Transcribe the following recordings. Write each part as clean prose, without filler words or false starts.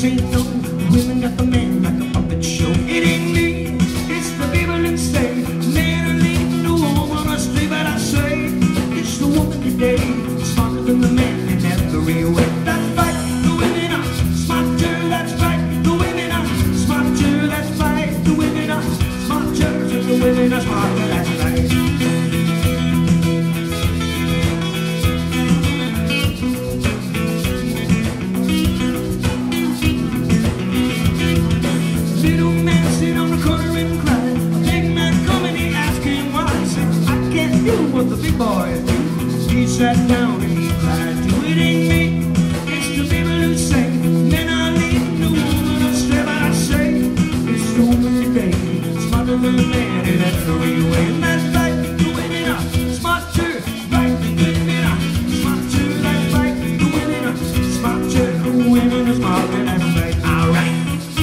say no. Women got the man like a puppet show. It ain't me, it's the people that say men are leading the woman astray. But I say it's the woman today, smarter than the man in every way. That's right, the women are smarter. That's right, the women are smarter. That's right, the women are smarter. The women are smarter. That's right. What the big boy do? He sat down and he cried. Do it ain't me, it's the people who say men are leading the woman astray. But I say it's the woman today, smarter than the man in every way. And that's right, the women are smarter. Right, the women are smarter. That's right, the women are smarter. The women are smarter. That's right. All right.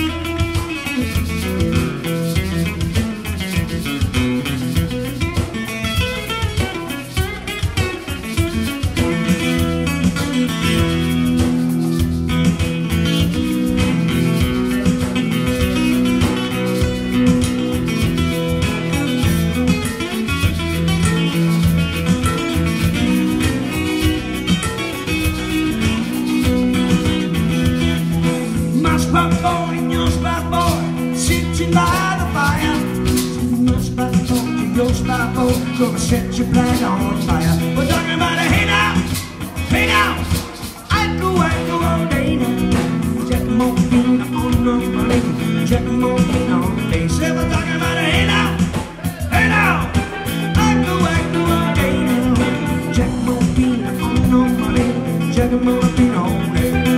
Spot boy and your spot boy sitting by the fire. My spot boy and your spot boy gonna set your planet on fire. We're talking about a hey now, I go all day now. Jack Morphine on the money, Jack Morphine on the day. Say we're talking about a hey now, I go all day now. Jack Morphine on the money, Jack Morphine on the day.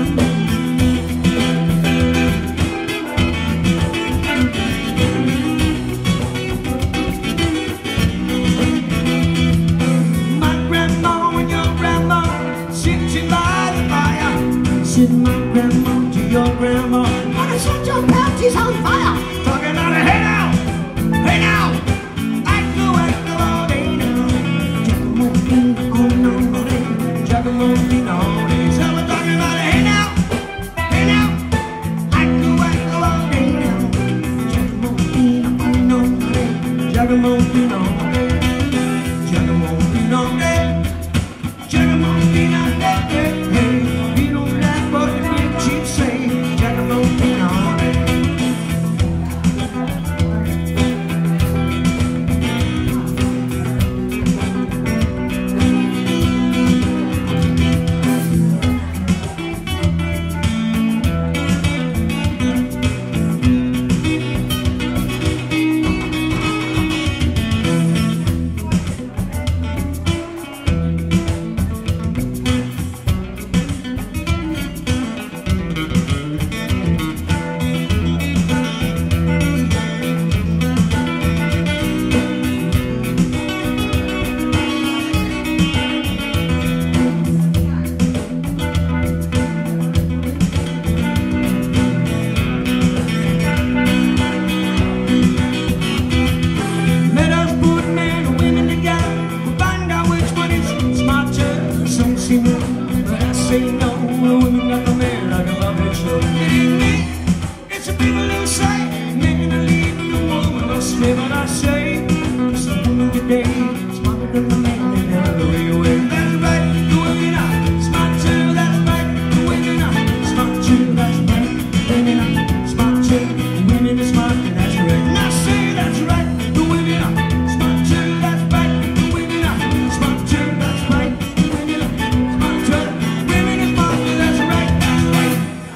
My grandma to your grandma, gonna set your panties on fire. Talking about a hey now, I go all day now. Jack Morphine on the day, Jack Morphine all day. So we're talking about a hey now, I go all day now. Jack Morphine on the day, Jack Morphine all day, Jack Morphine all day, Jack Morphine all day. But I say no, women got the man like a puppet show. It ain't me, it's the people who say men are leading the woman astray. But I say